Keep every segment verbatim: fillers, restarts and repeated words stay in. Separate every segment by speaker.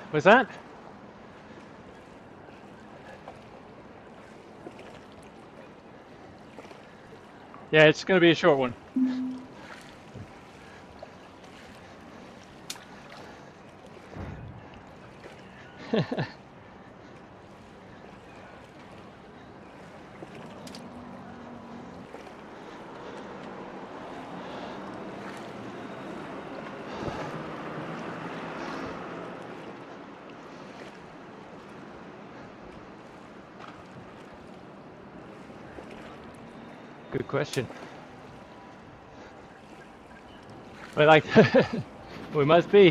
Speaker 1: Was that? Yeah, it's going to be a short one. Good question. But like, we must be.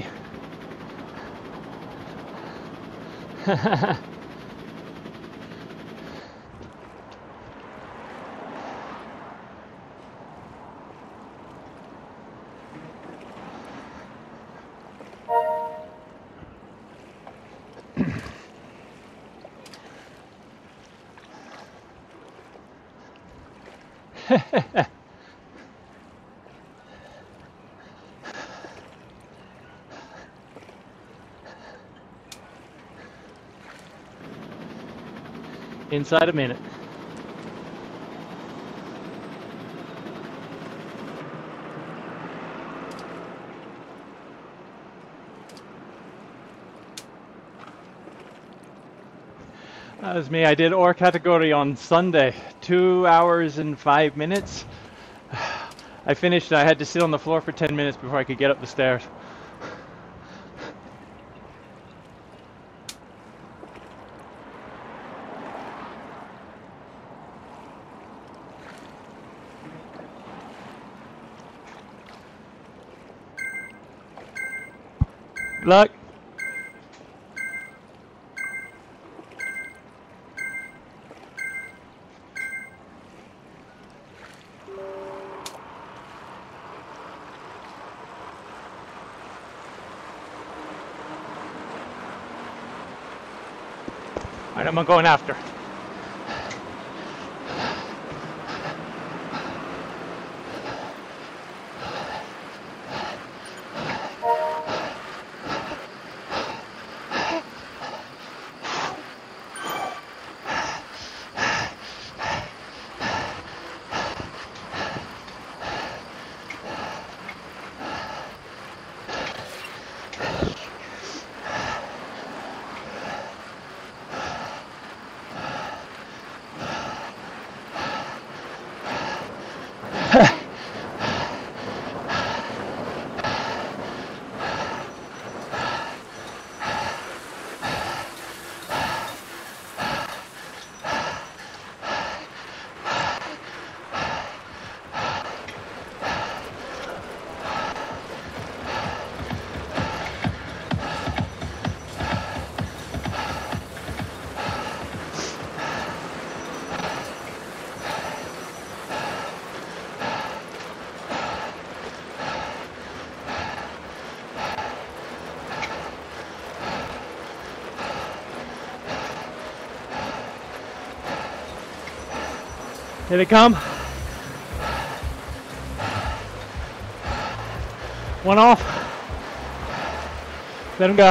Speaker 1: Inside a minute. That was me. I did ore category on Sunday. Two hours and five minutes. I finished. I had to sit on the floor for ten minutes before I could get up the stairs. Good luck. All right, I'm going after. Here they come. One off. Let him go.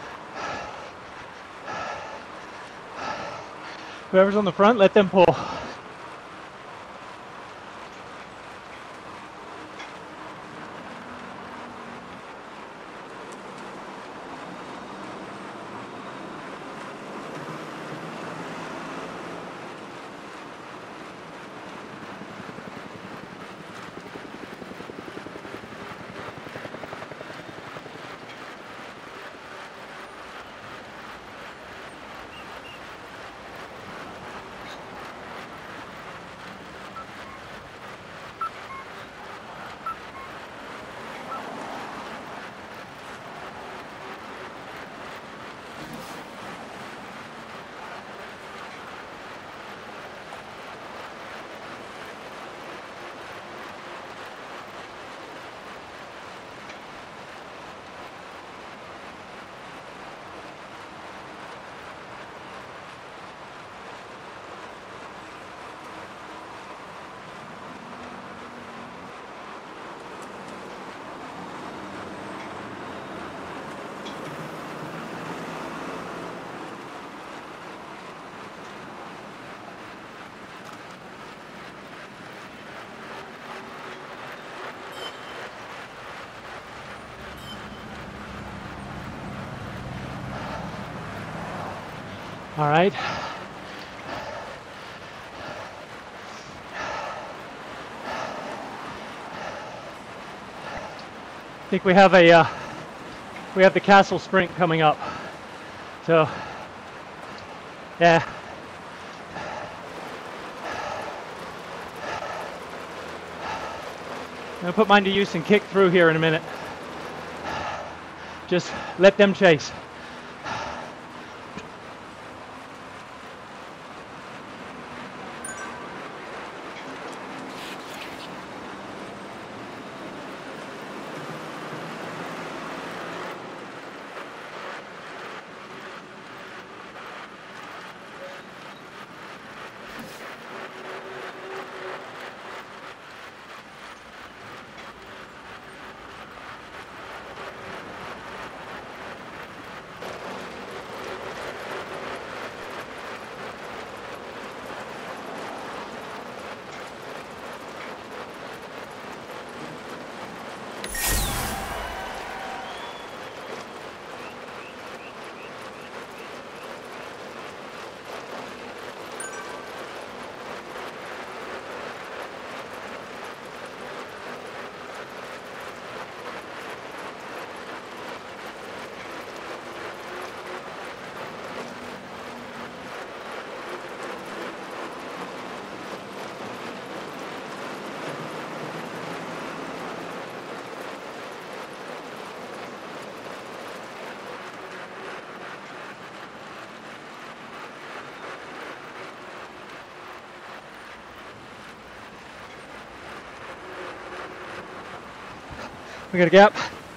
Speaker 1: Whoever's on the front, let them pull. All right. I think we have a uh, we have the castle sprint coming up. So yeah. I'm gonna put mine to use and kick through here in a minute. Just let them chase. We got a gap.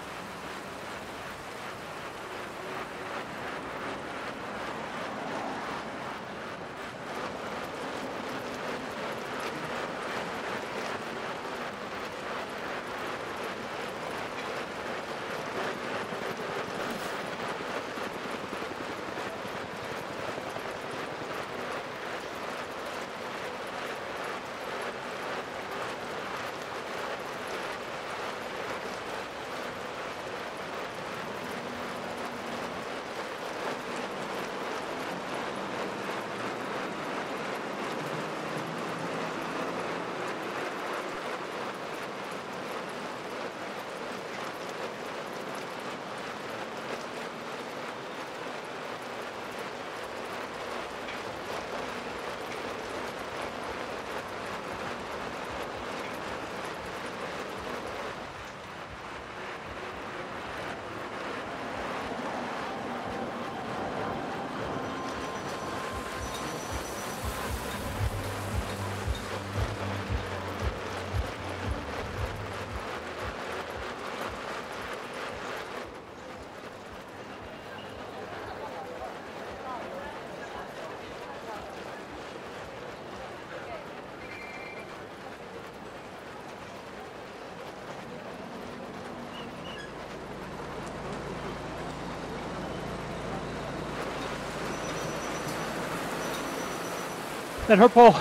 Speaker 1: Let her pull.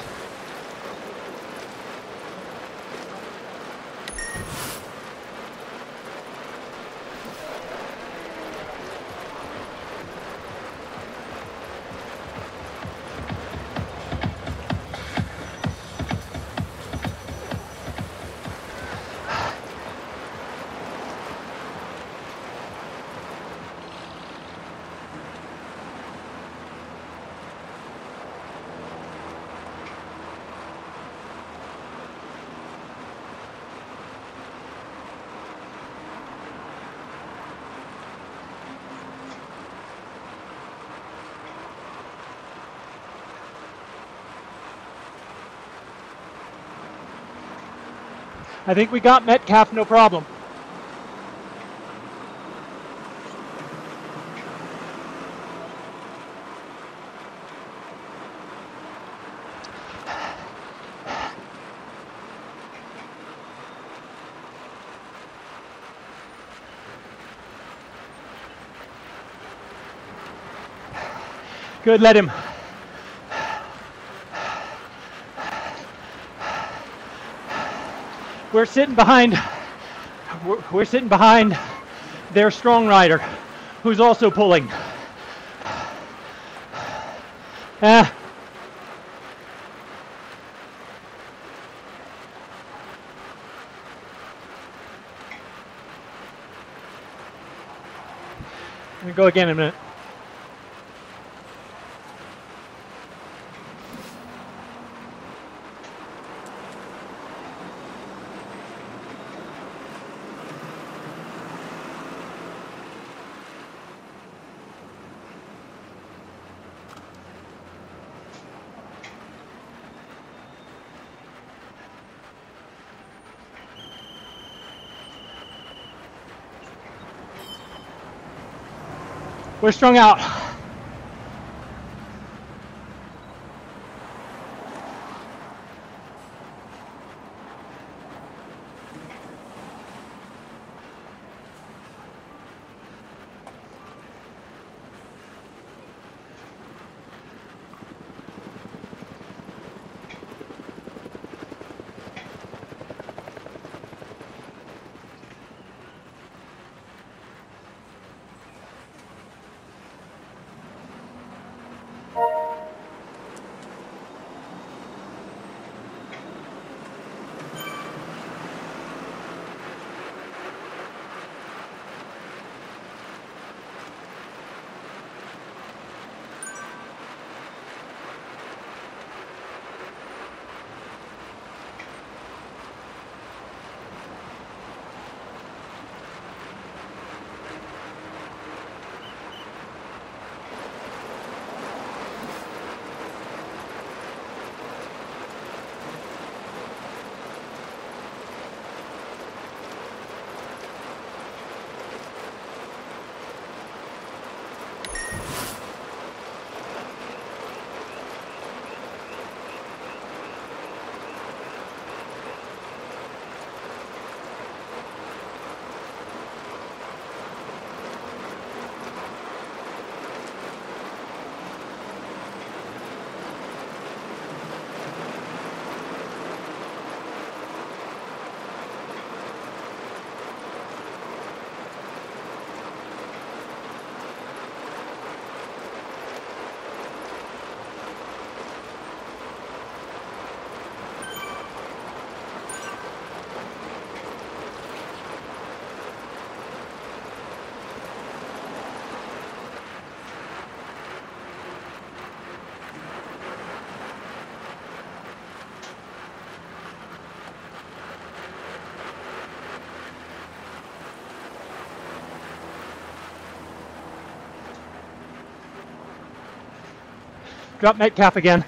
Speaker 1: I think we got Metcalf, no problem. Good, let him. We're sitting behind, we're, we're sitting behind their strong rider, who's also pulling. Ah. I'm gonna go again in a minute. We're strung out. Drop net cap again.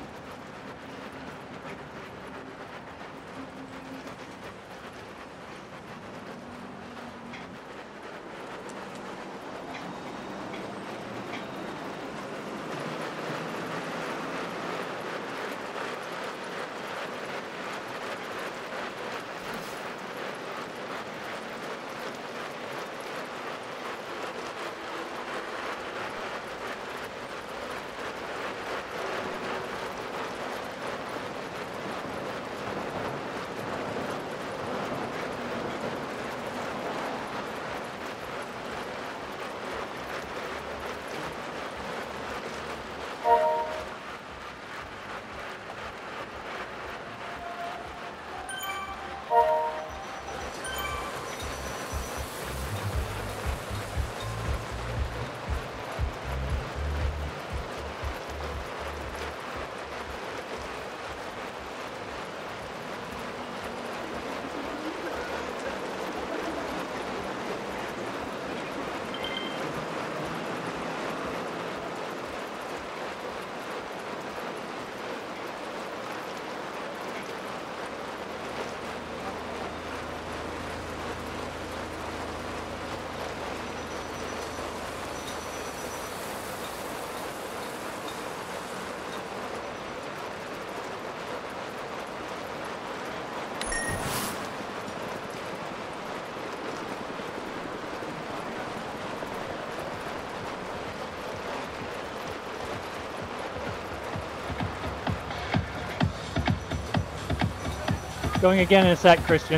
Speaker 1: Going again in a sec, Christian.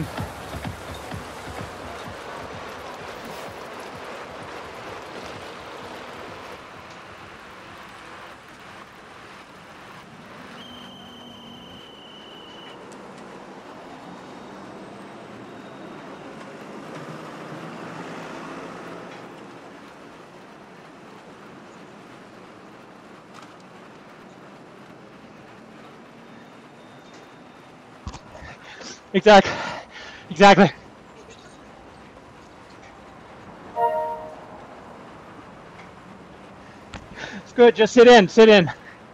Speaker 1: Exactly. Exactly. It's good. Just sit in. Sit in.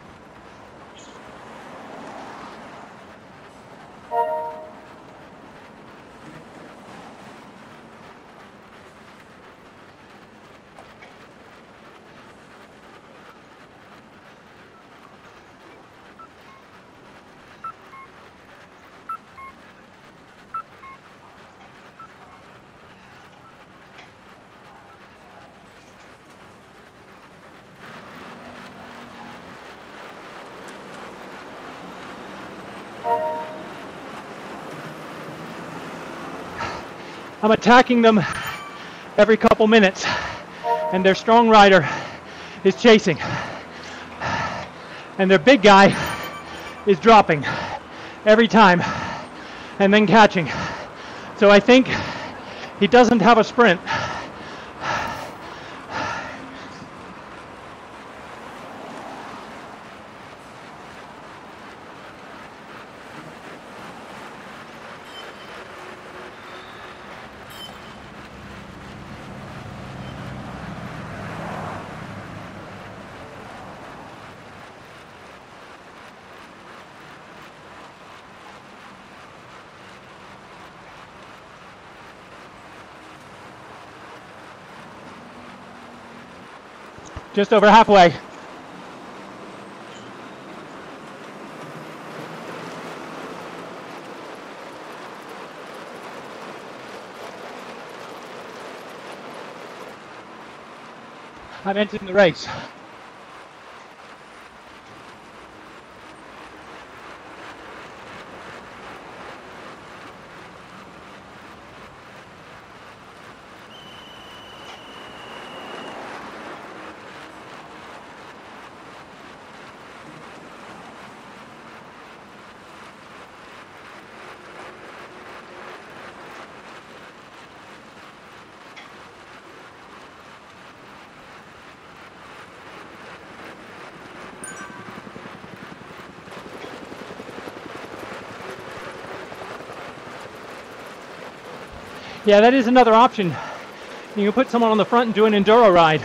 Speaker 1: I'm attacking them every couple minutes, and their strong rider is chasing, and their big guy is dropping every time and then catching. So I think he doesn't have a sprint. Just over halfway. I'm entering the race. Yeah, that is another option. You can put someone on the front and do an enduro ride.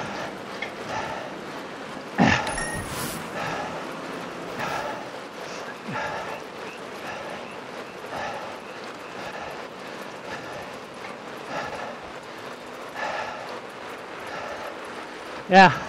Speaker 1: Yeah.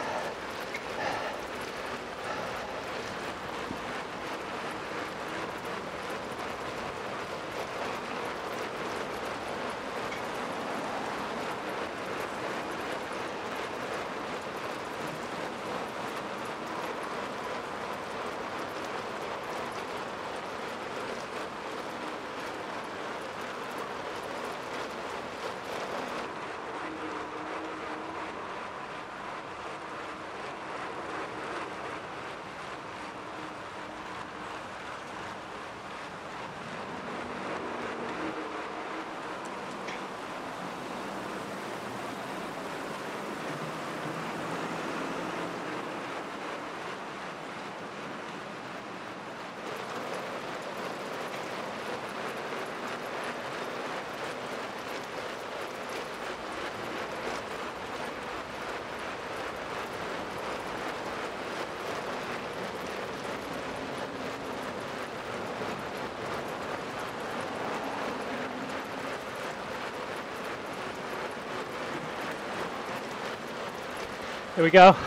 Speaker 1: Here we go.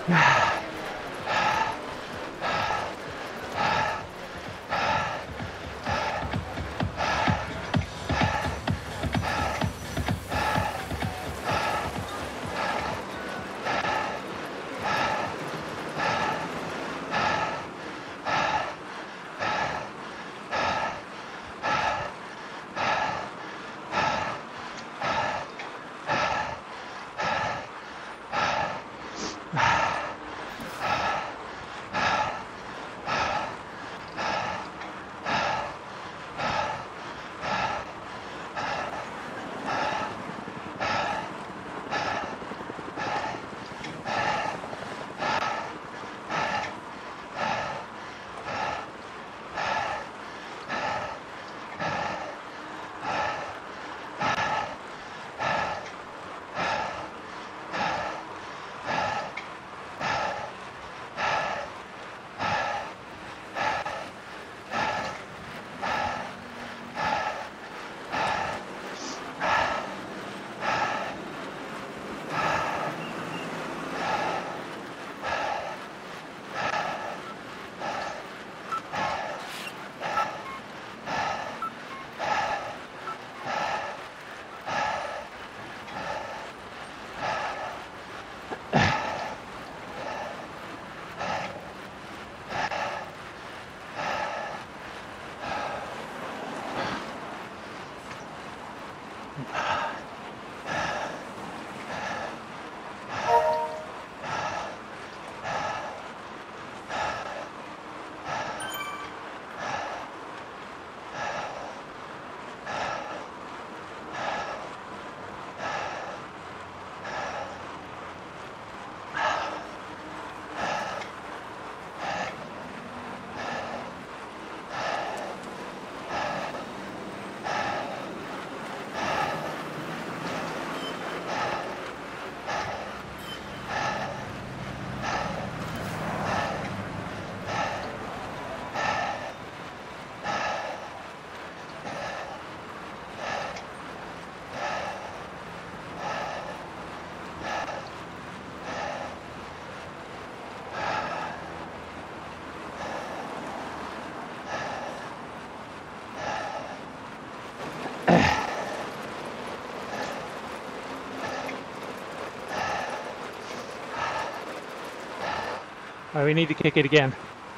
Speaker 1: All right, we need to kick it again.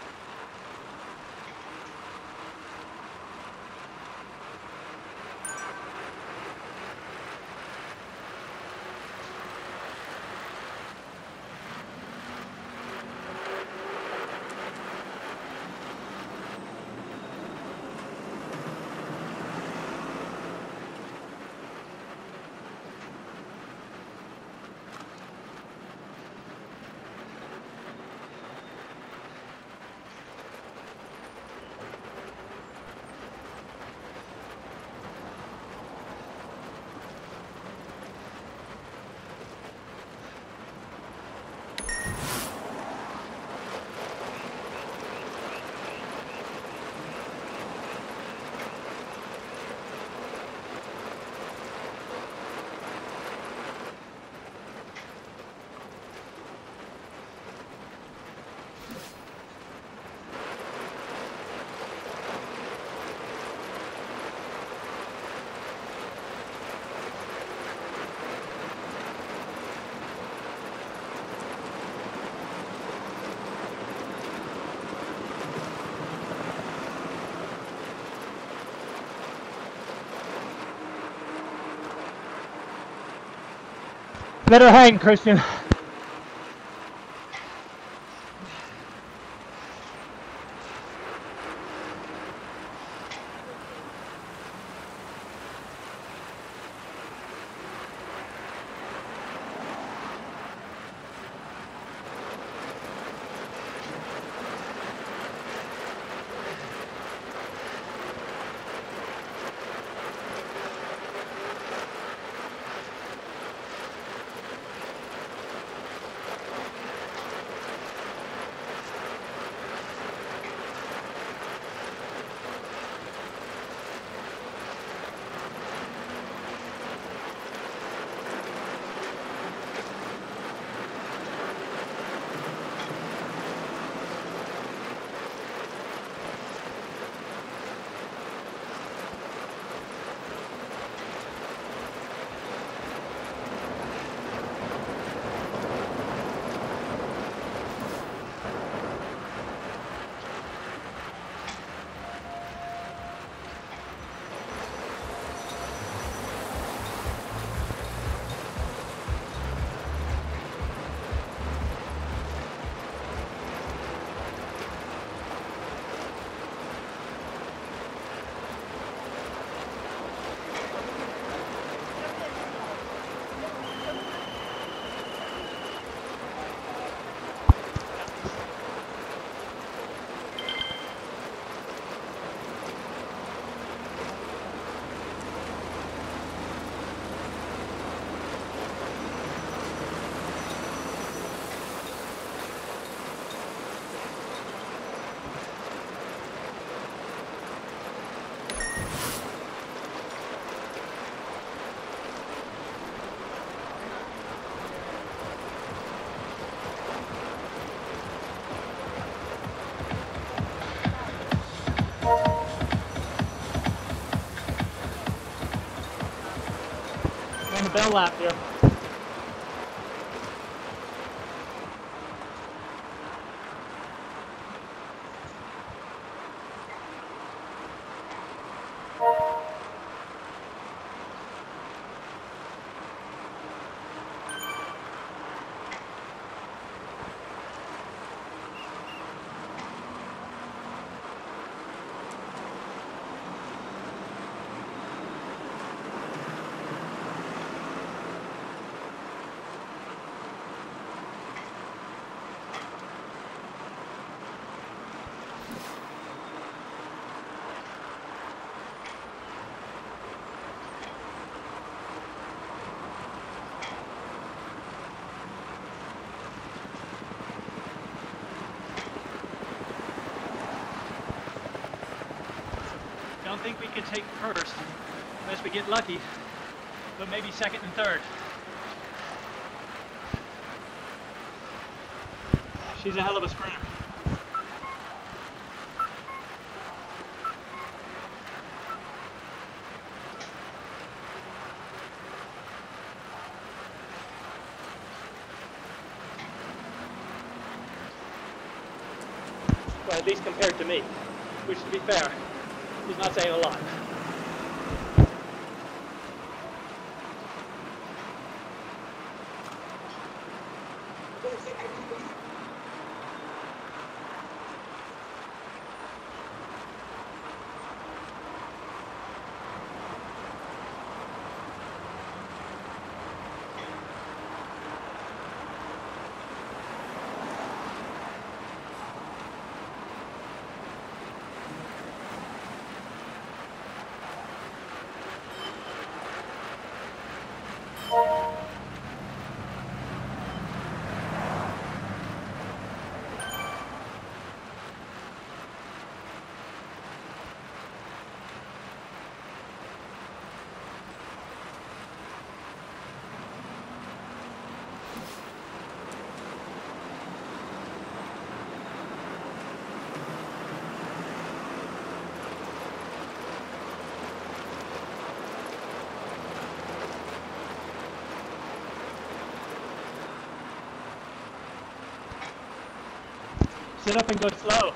Speaker 1: Let her hang, Christian. lap here. I don't think we can take first unless we get lucky, but maybe second and third. She's a hell of a sprinter. Well, at least compared to me, which to be fair, he's not saying a lot. Sit up and go slow.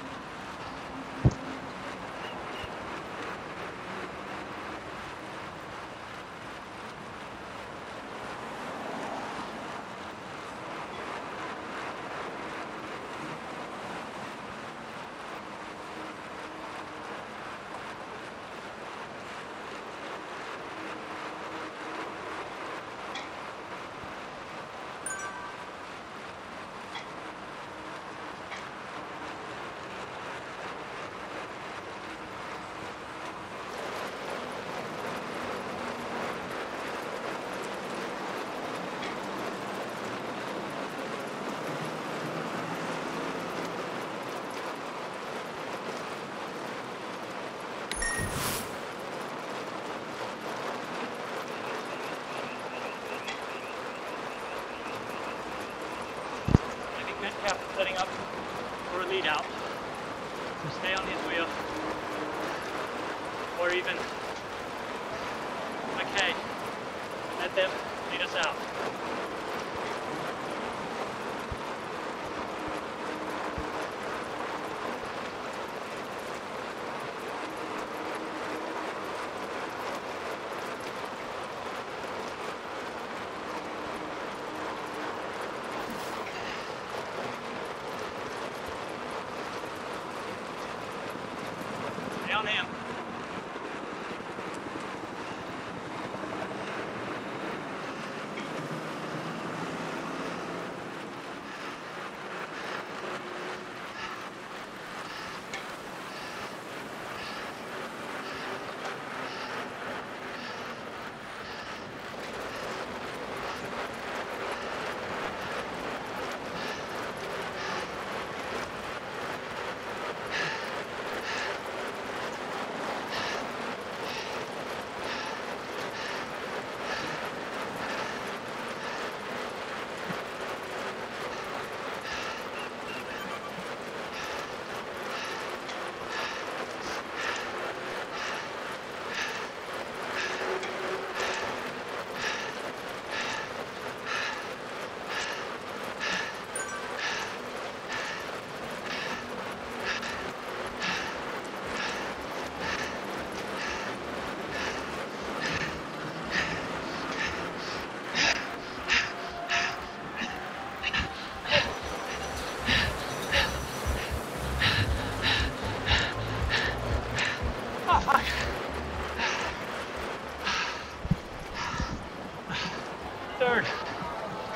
Speaker 1: Setting up for a lead out. So stay on his wheel. Or even McKay. Let them lead us out. On him.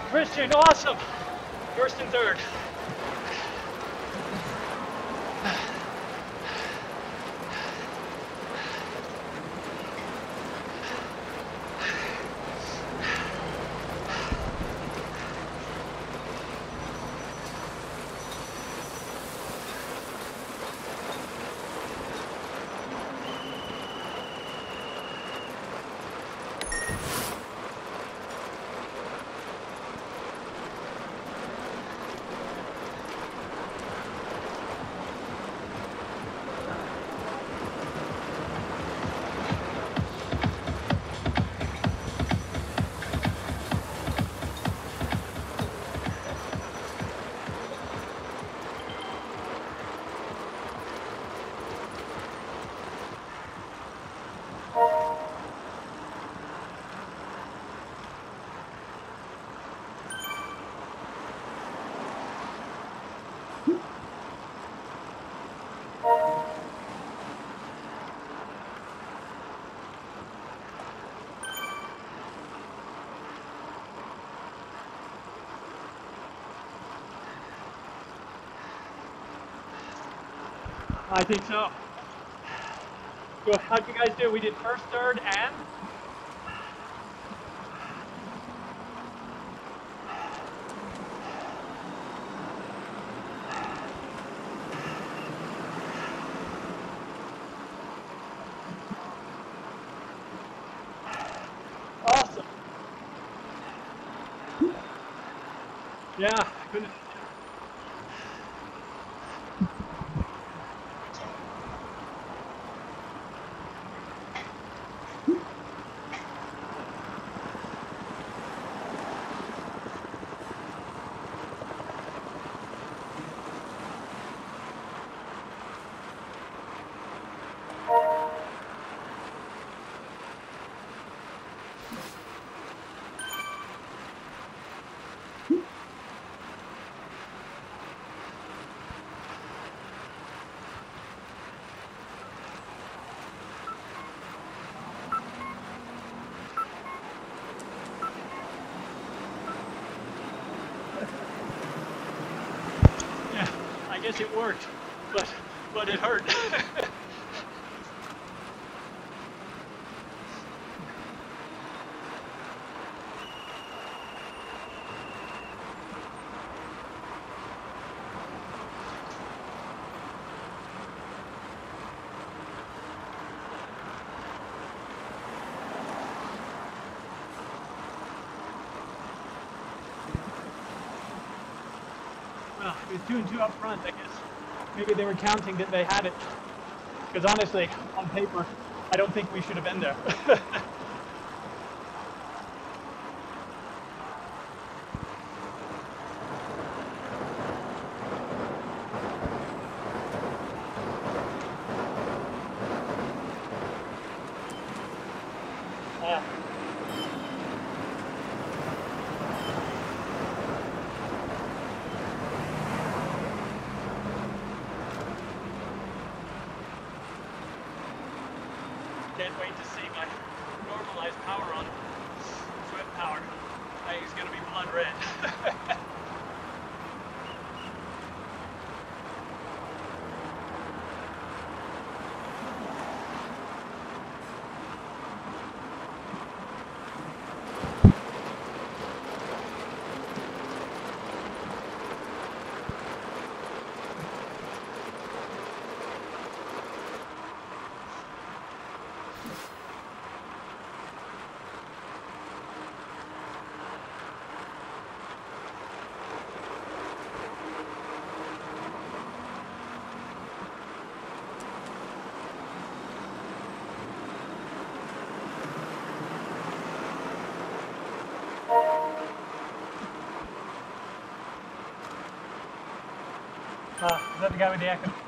Speaker 1: Christian, awesome. First and third. I think so. So how'd you guys do? We did first, third, and? Awesome. Yeah, I couldn't. I guess it worked, but but it hurt. Well, it was two and two up front, I guess. Maybe they were counting that they had it. Because honestly, on paper, I don't think we should have been there. Yeah. Can't wait to see my normalized power on swim power. I think it's going to be blood red. Uh, is that the guy with the echo?